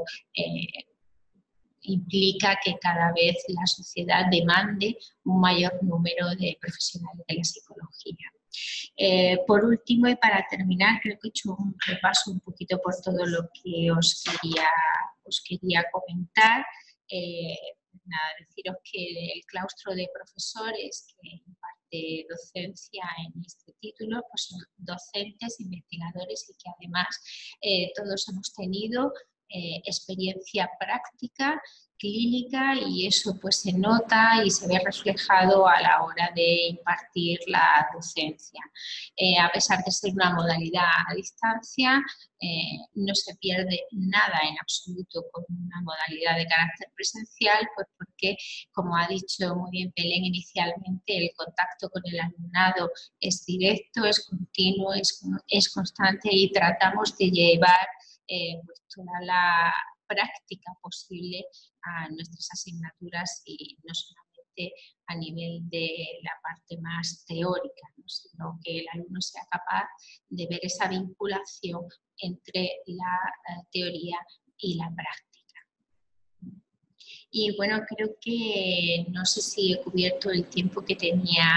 implica que cada vez la sociedad demande un mayor número de profesionales de la psicología. Por último, y para terminar, creo que he hecho un repaso un poquito por todo lo que os quería comentar. Nada, deciros que el claustro de profesores que imparte docencia en este título pues son docentes, investigadores, y que además todos hemos tenido experiencia práctica, clínica, y eso pues se nota y se ve reflejado a la hora de impartir la docencia. A pesar de ser una modalidad a distancia, no se pierde nada en absoluto con una modalidad de carácter presencial, pues porque, como ha dicho muy bien Belén inicialmente, el contacto con el alumnado es directo, es continuo, es constante, y tratamos de llevar pues toda la práctica posible a nuestras asignaturas, y no solamente a nivel de la parte más teórica, ¿no? Sino que el alumno sea capaz de ver esa vinculación entre la teoría y la práctica. Y bueno, creo que no sé si he cubierto el tiempo que tenía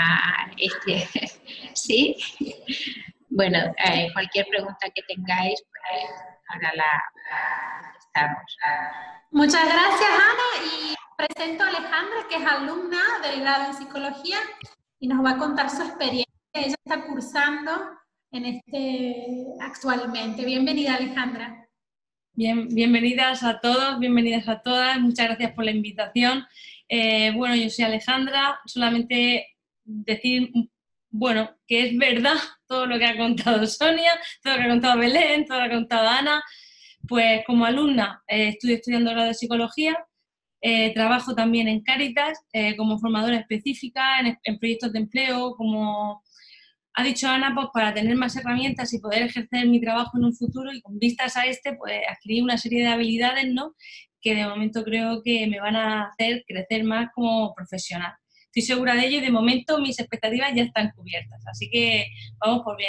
¿sí? Bueno, cualquier pregunta que tengáis, pues ahora la contestamos. Muchas gracias, Ana, y presento a Alejandra, que es alumna del grado en psicología y nos va a contar su experiencia. Ella está cursando actualmente. Bienvenida, Alejandra. Bienvenidas a todos, bienvenidas a todas. Muchas gracias por la invitación. Bueno, yo soy Alejandra. Solamente decir, bueno, que es verdad todo lo que ha contado Sonia, todo lo que ha contado Belén, todo lo que ha contado Ana. Pues como alumna estoy estudiando grado de psicología, trabajo también en Cáritas como formadora específica en proyectos de empleo, como ha dicho Ana, pues para tener más herramientas y poder ejercer mi trabajo en un futuro, y con vistas a pues adquirí una serie de habilidades, ¿no?, que de momento creo que me van a hacer crecer más como profesional. Estoy segura de ello, y de momento mis expectativas ya están cubiertas, así que vamos por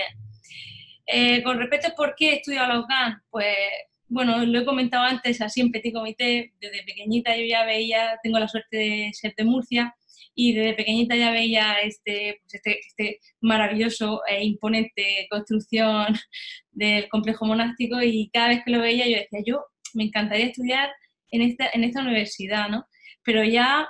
bien. Con respecto a por qué he estudiado la UCAM, pues bueno, lo he comentado antes, así en petit comité. Desde pequeñita yo ya veía, tengo la suerte de ser de Murcia, y desde pequeñita ya veía este maravilloso e imponente construcción del complejo monástico, y cada vez que lo veía yo decía, yo me encantaría estudiar en esta universidad, ¿no? Pero ya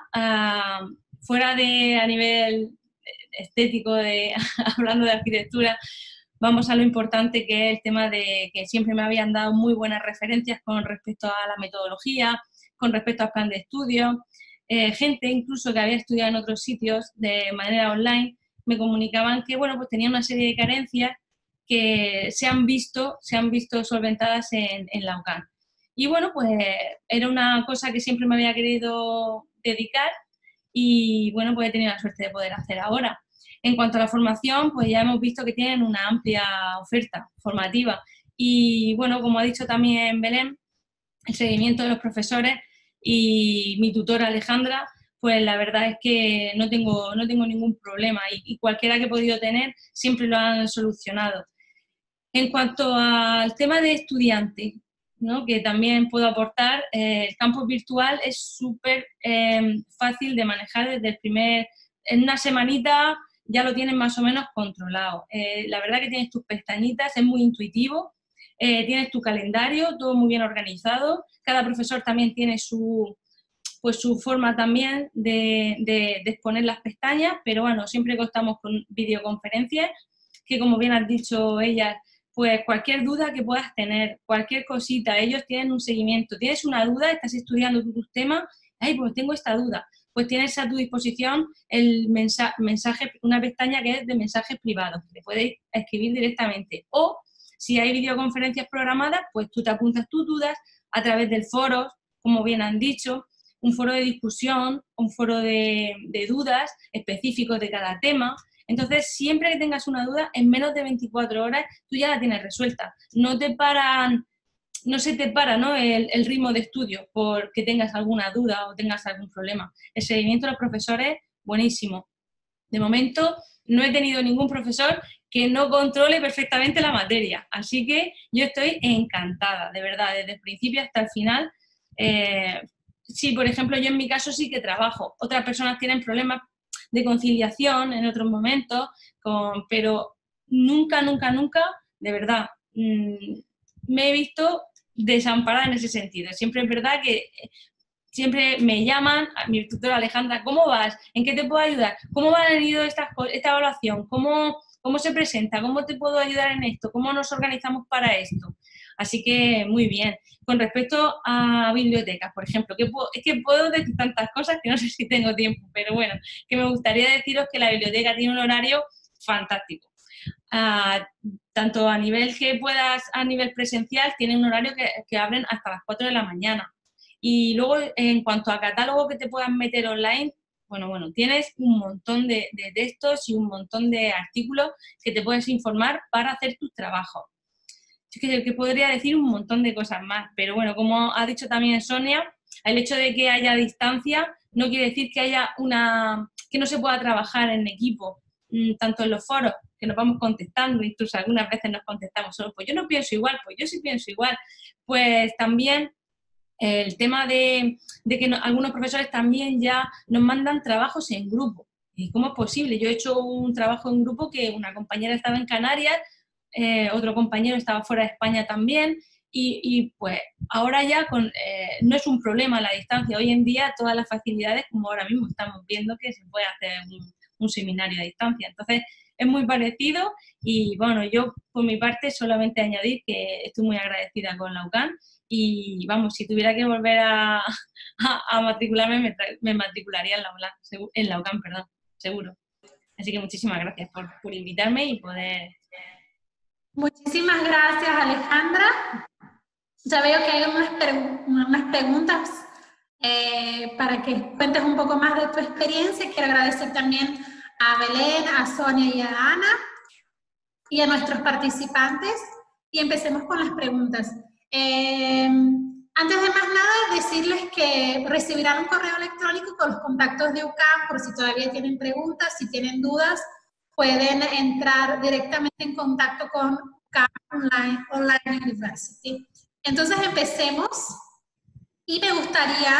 fuera de a nivel estético, hablando de arquitectura, vamos a lo importante, que es el tema de que siempre me habían dado muy buenas referencias con respecto a la metodología, con respecto al plan de estudio. Gente incluso que había estudiado en otros sitios de manera online me comunicaban que bueno, pues tenía una serie de carencias que se han visto solventadas en la UCAM. Y bueno, pues era una cosa que siempre me había querido dedicar, y bueno, pues he tenido la suerte de poder hacer ahora. En cuanto a la formación, pues ya hemos visto que tienen una amplia oferta formativa, y bueno, como ha dicho también Belén, el seguimiento de los profesores y mi tutora Alejandra, pues la verdad es que no tengo ningún problema, y cualquiera que he podido tener siempre lo han solucionado. En cuanto al tema de estudiante, ¿no?, que también puedo aportar. El campus virtual es súper fácil de manejar desde en una semanita ya lo tienes más o menos controlado. La verdad que tienes tus pestañitas, es muy intuitivo, tienes tu calendario, todo muy bien organizado. Cada profesor también tiene su forma también de exponer las pestañas, pero bueno, siempre contamos con videoconferencias, que como bien has dicho ellas, pues cualquier duda que puedas tener, cualquier cosita, ellos tienen un seguimiento. Tienes una duda, estás estudiando tus temas, pues tengo esta duda. Pues tienes a tu disposición el mensaje, una pestaña que es de mensajes privados, que te puedes escribir directamente. O si hay videoconferencias programadas, pues tú te apuntas tus dudas a través del foro, como bien han dicho, un foro de discusión, un foro de dudas específicos de cada tema. Entonces, siempre que tengas una duda, en menos de 24 horas tú ya la tienes resuelta. No se te para, ¿no?, el ritmo de estudio porque tengas alguna duda o tengas algún problema. El seguimiento de los profesores, buenísimo. De momento, no he tenido ningún profesor que no controle perfectamente la materia. Así que yo estoy encantada, de verdad, desde el principio hasta el final. Sí, por ejemplo, yo en mi caso sí que trabajo. Otras personas tienen problemas de conciliación en otros momentos, pero nunca, de verdad, me he visto desamparada en ese sentido. Siempre es verdad que siempre me llaman, mi tutora Alejandra, ¿cómo vas? ¿En qué te puedo ayudar? ¿Cómo va a ir esta evaluación? ¿Cómo se presenta? ¿Cómo te puedo ayudar en esto? ¿Cómo nos organizamos para esto? Así que muy bien. Con respecto a bibliotecas, por ejemplo, es que puedo decir tantas cosas que no sé si tengo tiempo, pero bueno, que me gustaría deciros que la biblioteca tiene un horario fantástico. Tanto a nivel a nivel presencial, tiene un horario que abren hasta las 4 de la mañana. Y luego, en cuanto a catálogo que te puedas meter online, bueno, tienes un montón de textos y un montón de artículos que te puedes informar para hacer tus trabajos. Que podría decir un montón de cosas más, pero bueno, como ha dicho también Sonia, el hecho de que haya distancia no quiere decir que que no se pueda trabajar en equipo, tanto en los foros, que nos vamos contestando, incluso algunas veces nos contestamos solo, pues yo no pienso igual, pues yo sí pienso igual. Pues también el tema de que algunos profesores también ya nos mandan trabajos en grupo. ¿Y cómo es posible? Yo he hecho un trabajo en grupo que una compañera estaba en Canarias, otro compañero estaba fuera de España también, y pues ahora ya no es un problema la distancia. Hoy en día todas las facilidades, como ahora mismo estamos viendo que se puede hacer un seminario a distancia. Entonces es muy parecido y bueno, yo por mi parte solamente añadir que estoy muy agradecida con la UCAM y vamos, si tuviera que volver a matricularme, me matricularía en la UCAM, perdón, seguro. Así que muchísimas gracias por invitarme y poder... Muchísimas gracias, Alejandra. Ya veo que hay unas preguntas para que cuentes un poco más de tu experiencia. Quiero agradecer también a Belén, a Sonia y a Ana y a nuestros participantes. Y empecemos con las preguntas. Antes de más nada, decirles que recibirán un correo electrónico con los contactos de UCAM por si todavía tienen preguntas, si tienen dudas, pueden entrar directamente en contacto con UCAM Online University. Entonces empecemos y me gustaría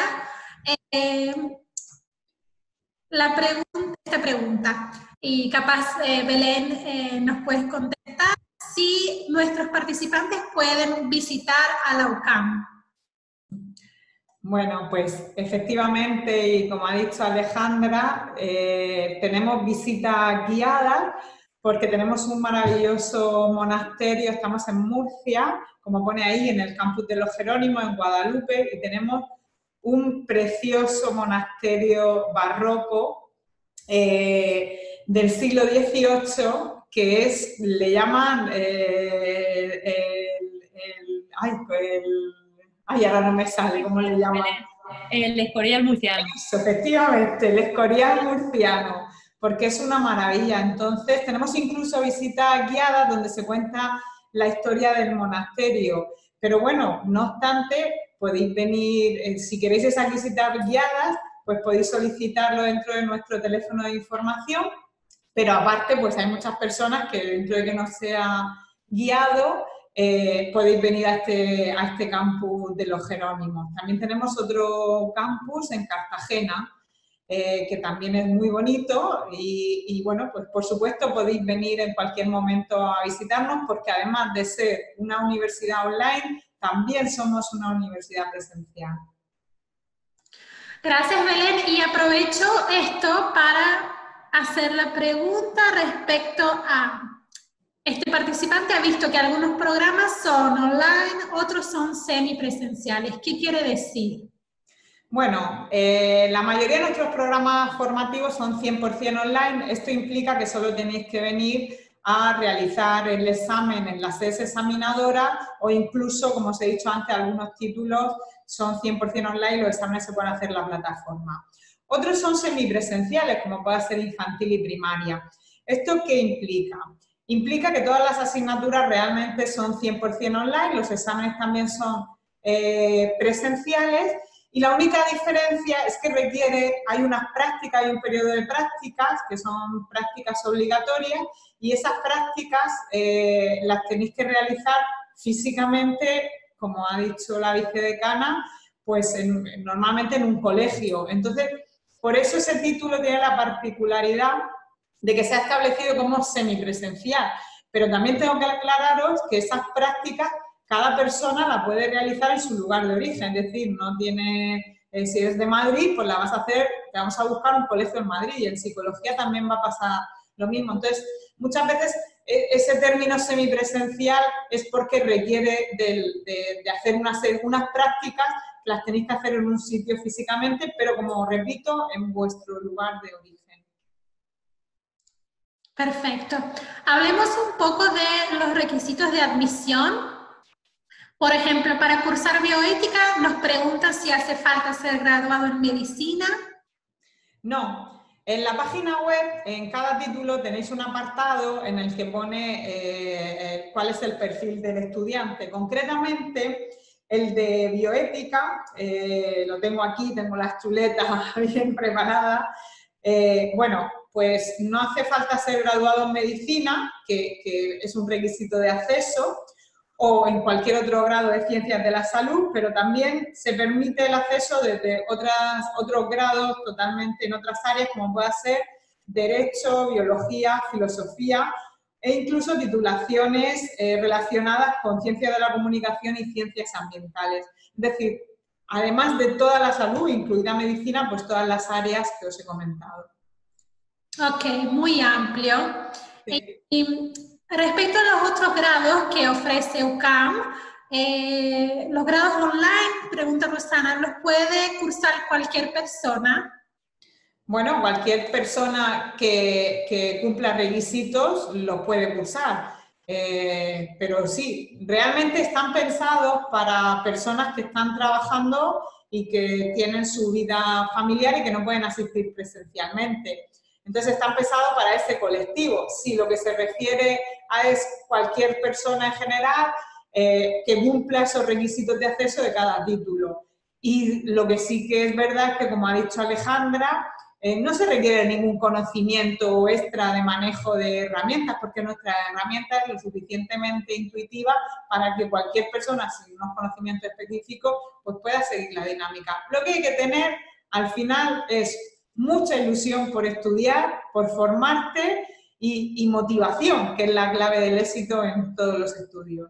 esta pregunta y capaz Belén nos puedes contestar si nuestros participantes pueden visitar a la UCAM. Bueno, pues efectivamente, y como ha dicho Alejandra, tenemos visitas guiadas porque tenemos un maravilloso monasterio, estamos en Murcia, como pone ahí, en el campus de los Jerónimos, en Guadalupe, y tenemos un precioso monasterio barroco del siglo XVIII, que le llaman ahora no me sale, ¿cómo le llaman? El Escorial murciano. Eso, efectivamente, el Escorial murciano, porque es una maravilla. Entonces, tenemos incluso visitas guiadas donde se cuenta la historia del monasterio. Pero bueno, no obstante, podéis venir, si queréis esas visitas guiadas, pues podéis solicitarlo dentro de nuestro teléfono de información. Pero aparte, pues hay muchas personas que dentro de que no sea guiado, podéis venir a este campus de los Jerónimos. También tenemos otro campus en Cartagena, que también es muy bonito y bueno, pues por supuesto podéis venir en cualquier momento a visitarnos, porque además de ser una universidad online, también somos una universidad presencial. Gracias, Belén. Y aprovecho esto para hacer la pregunta respecto a... Este participante ha visto que algunos programas son online, otros son semipresenciales. ¿Qué quiere decir? Bueno, la mayoría de nuestros programas formativos son 100% online. Esto implica que solo tenéis que venir a realizar el examen en la sede examinadora o incluso, como os he dicho antes, algunos títulos son 100% online y los exámenes se pueden hacer en la plataforma. Otros son semipresenciales, como puede ser infantil y primaria. ¿Esto qué implica? Implica que todas las asignaturas realmente son 100% online, los exámenes también son presenciales, y la única diferencia es que hay unas prácticas, hay un periodo de prácticas, que son prácticas obligatorias, y esas prácticas las tenéis que realizar físicamente, como ha dicho la vicedecana, pues normalmente en un colegio. Entonces, por eso ese título tiene la particularidad de que se ha establecido como semipresencial, pero también tengo que aclararos que esas prácticas cada persona la puede realizar en su lugar de origen, es decir, no tiene, si eres de Madrid, pues la vas a hacer, te vamos a buscar un colegio en Madrid, y en psicología también va a pasar lo mismo. Entonces, muchas veces ese término semipresencial es porque requiere de hacer unas prácticas que las tenéis que hacer en un sitio físicamente, pero como repito, en vuestro lugar de origen. Perfecto. Hablemos un poco de los requisitos de admisión. Por ejemplo, para cursar bioética nos preguntan si hace falta ser graduado en medicina. No. En la página web, en cada título tenéis un apartado en el que pone cuál es el perfil del estudiante. Concretamente, el de bioética, lo tengo aquí, tengo las chuletas bien preparadas. Bueno, pues no hace falta ser graduado en medicina, que es un requisito de acceso, o en cualquier otro grado de ciencias de la salud, pero también se permite el acceso desde otros grados totalmente en otras áreas, como pueda ser Derecho, Biología, Filosofía e incluso titulaciones relacionadas con Ciencias de la Comunicación y Ciencias Ambientales. Es decir, además de toda la salud, incluida medicina, pues todas las áreas que os he comentado. Ok, muy amplio. Sí. Y respecto a los otros grados que ofrece UCAM, los grados online, pregunta Rosana, ¿los puede cursar cualquier persona? Bueno, cualquier persona que cumpla requisitos los puede cursar, pero sí, realmente están pensados para personas que están trabajando y que tienen su vida familiar y que no pueden asistir presencialmente. Entonces están pensados para ese colectivo. Si lo que se refiere a es cualquier persona en general que cumpla esos requisitos de acceso de cada título. Y lo que sí que es verdad es que, como ha dicho Alejandra, no se requiere ningún conocimiento extra de manejo de herramientas, porque nuestra herramienta es lo suficientemente intuitiva para que cualquier persona sin unos conocimientos específicos pues pueda seguir la dinámica. Lo que hay que tener al final es mucha ilusión por estudiar, por formarte y motivación, que es la clave del éxito en todos los estudios.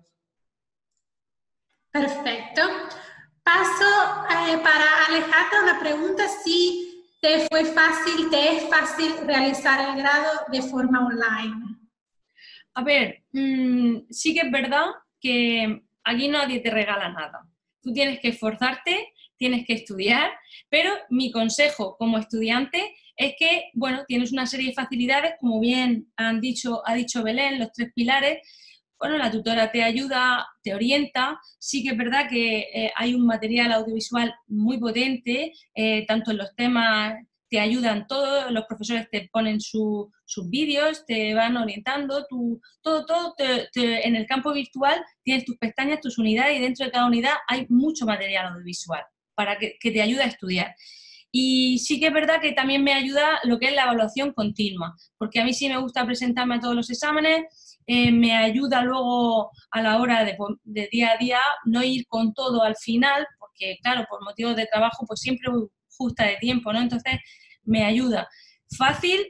Perfecto. Paso para Alejandra una pregunta, si te es fácil realizar el grado de forma online. A ver, sí que es verdad que aquí nadie te regala nada. Tú tienes que esforzarte, tienes que estudiar, pero mi consejo como estudiante es que, bueno, tienes una serie de facilidades, como bien ha dicho Belén, los 3 pilares. Bueno, la tutora te ayuda, te orienta. Sí que es verdad que hay un material audiovisual muy potente, tanto en los temas te ayudan todos, los profesores te ponen sus vídeos, te van orientando, todo en el campo virtual tienes tus pestañas, tus unidades, y dentro de cada unidad hay mucho material audiovisual para que te ayude a estudiar. Y sí que es verdad que también me ayuda lo que es la evaluación continua, porque a mí sí me gusta presentarme a todos los exámenes, me ayuda luego a la hora de día a día no ir con todo al final, porque claro, por motivos de trabajo pues siempre voy justa de tiempo, ¿no? Entonces me ayuda. Fácil,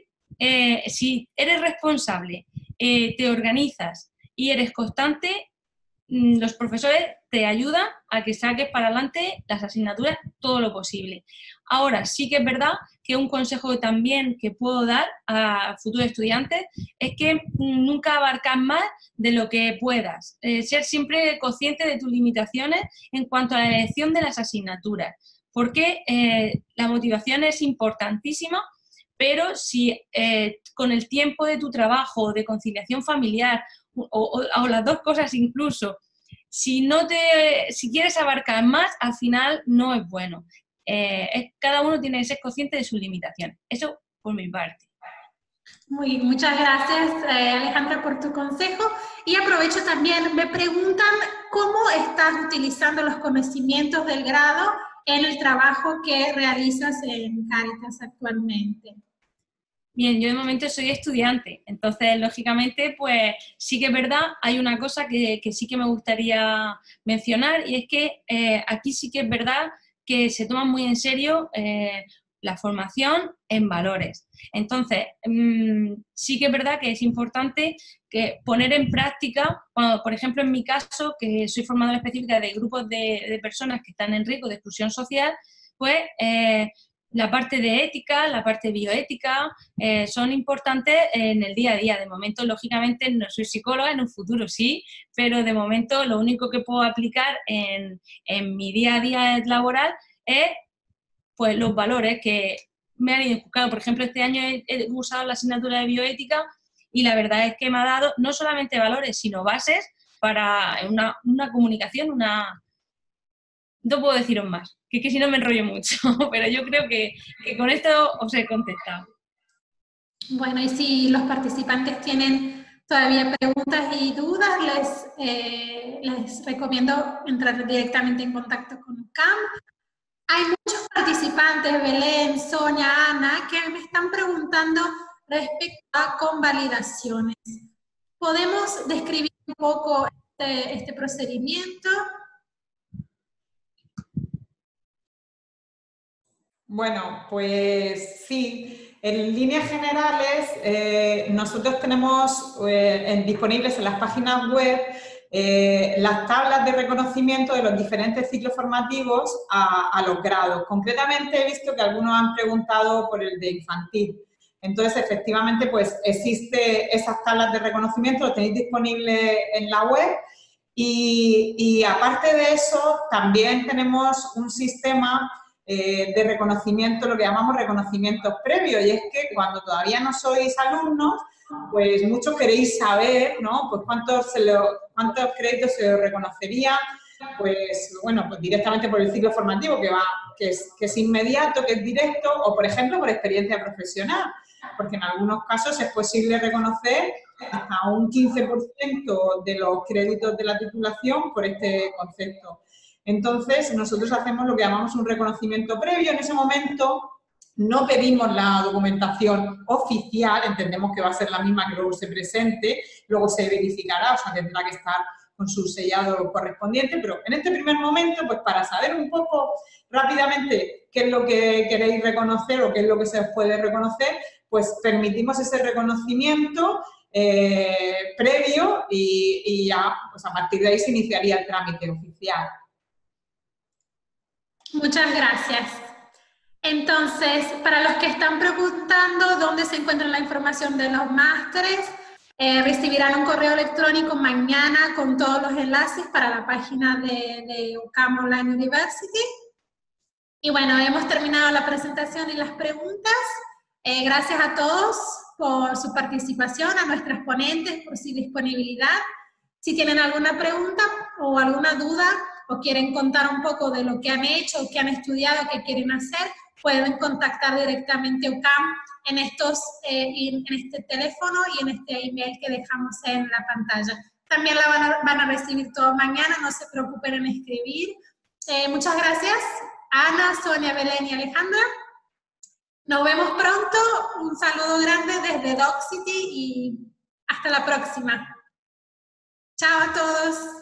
si eres responsable, te organizas y eres constante, los profesores te ayudan a que saques para adelante las asignaturas todo lo posible. Ahora, sí que es verdad que un consejo también que puedo dar a futuros estudiantes es que nunca abarcas más de lo que puedas. Ser siempre consciente de tus limitaciones en cuanto a la elección de las asignaturas, porque la motivación es importantísima, pero si con el tiempo de tu trabajo, de conciliación familiar, o las dos cosas incluso, si quieres abarcar más, al final no es bueno. Cada uno tiene que ser consciente de sus limitaciones. Eso por mi parte. Muchas gracias, Alejandra, por tu consejo. Y aprovecho también, me preguntan cómo estás utilizando los conocimientos del grado en el trabajo que realizas en Cáritas actualmente. Bien, yo de momento soy estudiante, entonces lógicamente pues sí que es verdad, hay una cosa que sí que me gustaría mencionar, y es que aquí sí que es verdad que se toma muy en serio la formación en valores. Entonces, sí que es verdad que es importante que poner en práctica, por ejemplo en mi caso, que soy formadora específica de grupos de personas que están en riesgo de exclusión social, pues la parte de ética, la parte de bioética, son importantes en el día a día. De momento, lógicamente, no soy psicóloga, en un futuro sí, pero de momento lo único que puedo aplicar en mi día a día laboral es pues, los valores que me han inculcado. Por ejemplo, este año he usado la asignatura de bioética y la verdad es que me ha dado no solamente valores, sino bases para una comunicación, no puedo deciros más, que si no me enrollo mucho, pero yo creo que con esto os he contestado. Bueno, y si los participantes tienen todavía preguntas y dudas, les recomiendo entrar directamente en contacto con UCAM. Hay muchos participantes, Belén, Sonia, Ana, que me están preguntando respecto a convalidaciones. ¿Podemos describir un poco este procedimiento? Bueno, pues sí, en líneas generales nosotros tenemos disponibles en las páginas web las tablas de reconocimiento de los diferentes ciclos formativos a los grados. Concretamente he visto que algunos han preguntado por el de infantil. Entonces, efectivamente, pues existe esas tablas de reconocimiento, lo tenéis disponible en la web. Y aparte de eso, también tenemos un sistema de reconocimiento, lo que llamamos reconocimientos previos, y es que cuando todavía no sois alumnos, pues muchos queréis saber, ¿no? Pues cuántos créditos se os reconocerían, pues bueno, pues directamente por el ciclo formativo que es inmediato, que es directo, o por ejemplo por experiencia profesional, porque en algunos casos es posible reconocer hasta un 15% de los créditos de la titulación por este concepto. Entonces, nosotros hacemos lo que llamamos un reconocimiento previo. En ese momento no pedimos la documentación oficial, entendemos que va a ser la misma que luego se presente, luego se verificará, o sea, tendrá que estar con su sellado correspondiente, pero en este primer momento, pues para saber un poco rápidamente qué es lo que queréis reconocer o qué es lo que se os puede reconocer, pues permitimos ese reconocimiento previo y ya, pues a partir de ahí se iniciaría el trámite oficial. Muchas gracias. Entonces, para los que están preguntando dónde se encuentra la información de los másteres, recibirán un correo electrónico mañana con todos los enlaces para la página de UCAM Online University. Y bueno, hemos terminado la presentación y las preguntas. Gracias a todos por su participación, a nuestras ponentes por su disponibilidad. Si tienen alguna pregunta o alguna duda o quieren contar un poco de lo que han hecho, qué han estudiado, qué quieren hacer, pueden contactar directamente a UCAM en este teléfono y en este email que dejamos en la pantalla. También la van a recibir todo mañana, no se preocupen en escribir. Muchas gracias, Ana, Sonia, Belén y Alejandra. Nos vemos pronto. Un saludo grande desde Doc City y hasta la próxima. Chao a todos.